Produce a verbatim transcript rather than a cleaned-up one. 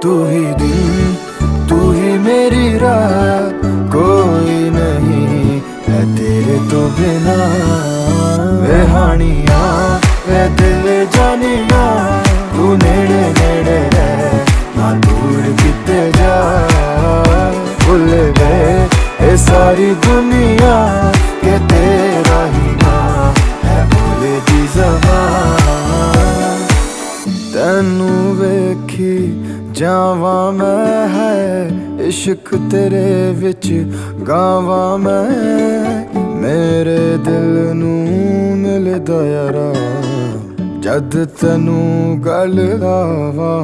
तू ही दिन, तू ही मेरी रात, कोई नहीं है तेरे तो बिना। वे हानिया वे दिल जानिया, तू नेड़े नेड़े रह ना दूर किते जा। भुल गए ये सारी दुनिया के तेरा ही ना है भोले दी ज़बान। तेनू वेखी जावा मैं है इश्क तेरे विच गावा मैं। मेरे दिल नू मिलदा यारा जद तेनू गल लावा।